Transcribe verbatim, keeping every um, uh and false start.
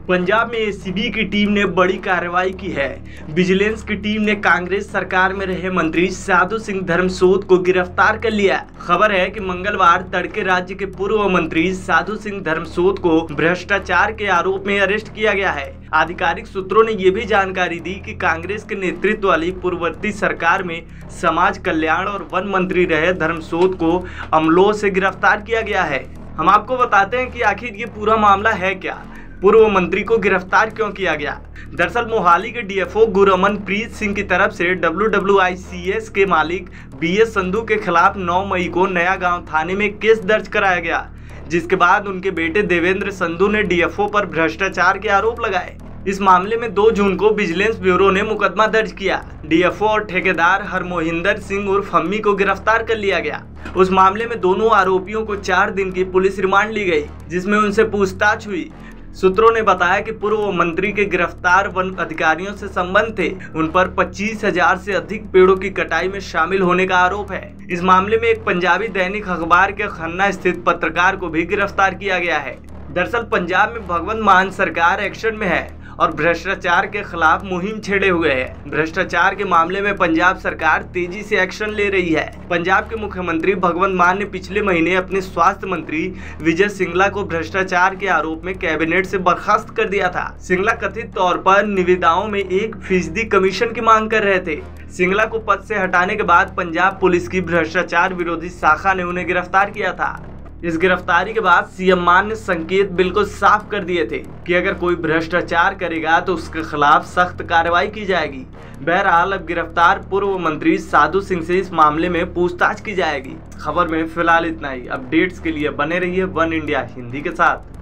पंजाब में एसीबी की टीम ने बड़ी कार्रवाई की है। विजिलेंस की टीम ने कांग्रेस सरकार में रहे मंत्री साधु सिंह धर्मसोत को गिरफ्तार कर लिया। खबर है कि मंगलवार तड़के राज्य के पूर्व मंत्री साधु सिंह धर्मसोत को भ्रष्टाचार के आरोप में अरेस्ट किया गया है। आधिकारिक सूत्रों ने ये भी जानकारी दी कि कांग्रेस के नेतृत्व वाली पूर्ववर्ती सरकार में समाज कल्याण और वन मंत्री रहे धर्मसोत को अमलोह से गिरफ्तार किया गया है। हम आपको बताते हैं कि आखिर ये पूरा मामला है क्या, पूर्व मंत्री को गिरफ्तार क्यों किया गया। दरअसल मोहाली के डीएफओ गुरअमन प्रीत सिंह की तरफ से W W I C S के मालिक बी एस संधू के खिलाफ नौ मई को नया गांव थाने में केस दर्ज कराया गया, जिसके बाद उनके बेटे देवेंद्र संधू ने डीएफओ पर भ्रष्टाचार के आरोप लगाए। इस मामले में दो जून को विजिलेंस ब्यूरो ने मुकदमा दर्ज किया। डीएफओ और ठेकेदार हरमोहिंदर सिंह उर्फ हम्मी को गिरफ्तार कर लिया गया। उस मामले में दोनों आरोपियों को चार दिन की पुलिस रिमांड ली गई, जिसमें उनसे पूछताछ हुई। सूत्रों ने बताया कि पूर्व मंत्री के गिरफ्तार वन अधिकारियों से संबंध थे। उन पर पच्चीस हजार से अधिक पेड़ों की कटाई में शामिल होने का आरोप है। इस मामले में एक पंजाबी दैनिक अखबार के खन्ना स्थित पत्रकार को भी गिरफ्तार किया गया है। दरअसल पंजाब में भगवंत मान सरकार एक्शन में है और भ्रष्टाचार के खिलाफ मुहिम छेड़े हुए है। भ्रष्टाचार के मामले में पंजाब सरकार तेजी से एक्शन ले रही है। पंजाब के मुख्यमंत्री भगवंत मान ने पिछले महीने अपने स्वास्थ्य मंत्री विजय सिंगला को भ्रष्टाचार के आरोप में कैबिनेट से बर्खास्त कर दिया था। सिंगला कथित तौर पर निविदाओं में एक फीसदी कमीशन की मांग कर रहे थे। सिंगला को पद से हटाने के बाद पंजाब पुलिस की भ्रष्टाचार विरोधी शाखा ने उन्हें गिरफ्तार किया था। इस गिरफ्तारी के बाद सीएम मान ने संकेत बिल्कुल साफ कर दिए थे कि अगर कोई भ्रष्टाचार करेगा तो उसके खिलाफ सख्त कार्रवाई की जाएगी। बहरहाल अब गिरफ्तार पूर्व मंत्री साधु सिंह से इस मामले में पूछताछ की जाएगी। खबर में फिलहाल इतना ही। अपडेट्स के लिए बने रहिए वन इंडिया हिंदी के साथ।